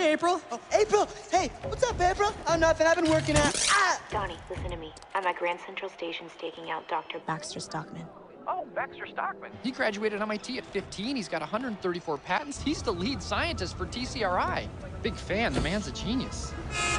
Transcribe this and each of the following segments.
April. Oh, April! Hey, what's up, April? Oh, nothing. I've been working out. Ah! Donnie, listen to me. I'm at Grand Central Station staking out Dr. Baxter Stockman. Oh, Baxter Stockman. He graduated MIT at 15. He's got 134 patents. He's the lead scientist for TCRI. Big fan. The man's a genius.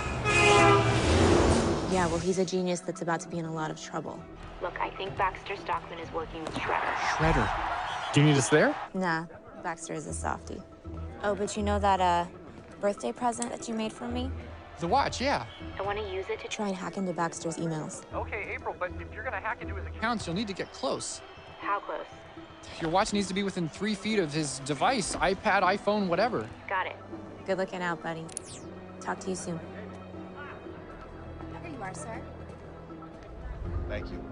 Yeah, well, he's a genius that's about to be in a lot of trouble. Look, I think Baxter Stockman is working with Shredder. Shredder. Do you need us there? Nah, Baxter is a softie. Oh, but you know that, birthday present that you made for me? The watch, yeah. I want to use it to try and hack into Baxter's emails. Okay, April, but if you're gonna hack into his account... Counts, you'll need to get close. How close? Your watch needs to be within 3 feet of his device, iPad, iPhone, whatever. Got it. Good looking out, buddy. Talk to you soon. Here you are, sir. Thank you.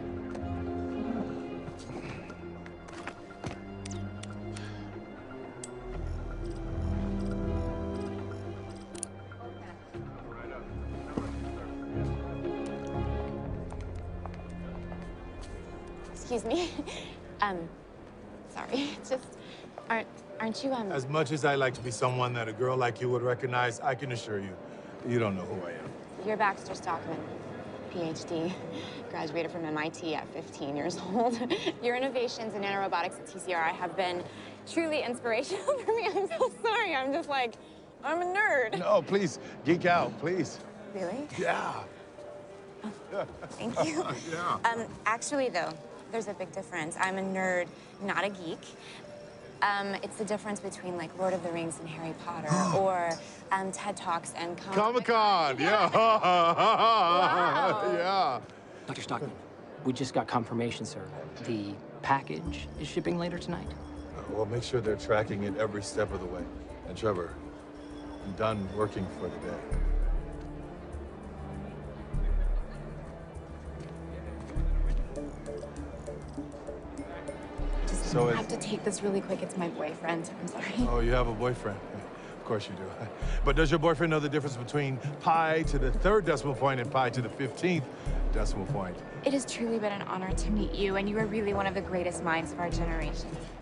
Excuse me. Sorry. Just aren't you As much as I like to be someone that a girl like you would recognize, I can assure you, you don't know who I am. You're Baxter Stockman, PhD, graduated from MIT at 15 years old. Your innovations in nanorobotics at TCRI have been truly inspirational for me. I'm so sorry. I'm just like, I'm a nerd. No, please, geek out, please. Really? Yeah. Thank you. Yeah. Actually, though, there's a big difference. I'm a nerd, not a geek. It's the difference between, like, Lord of the Rings and Harry Potter, or TED Talks and Comic-Con, yeah. Wow. Yeah. Dr. Stockman, we just got confirmation, sir. The package is shipping later tonight. Well, make sure they're tracking it every step of the way. And Trevor, I'm done working for the day. I have to take this really quick. It's my boyfriend. I'm sorry. Oh, you have a boyfriend? Of course you do. But does your boyfriend know the difference between pi to the 3rd decimal point and pi to the 15th decimal point? It has truly been an honor to meet you, and you are really one of the greatest minds of our generation.